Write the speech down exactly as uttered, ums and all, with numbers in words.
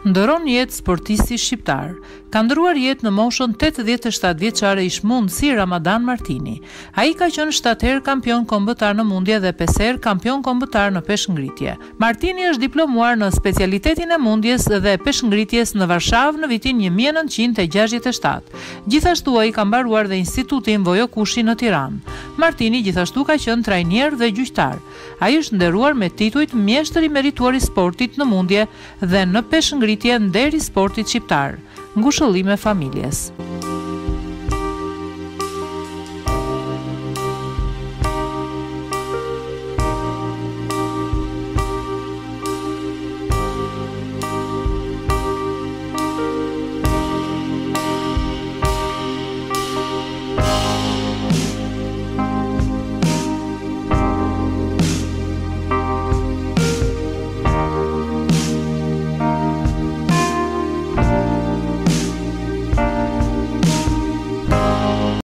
Ndëron jetë sportisti shqiptar. Ka ndëruar jetë në moshën tetëdhjetë e shtatë vjeçare ishmund si Ramadan Martini. Ai ka qenë shtatë herë kampion kombëtar në mundje dhe pesë herë kampion kombëtar në peshngritje. Martini është diplomuar në specialitetin e mundjes dhe peshngritjes në Varshavë në vitin një mijë e nëntëqind e gjashtëdhjetë e shtatë. Gjithashtu ai ka mbaruar dhe Institutin Vojokushi në Tiranë. Martini gjithashtu ka qenë trajner dhe gjyqtar. Ai është nderuar me titujt mjeshtër i merituar i sportit në mundje dhe në peshngritje nderi sportit shqiptar. Ngushëllime familjes.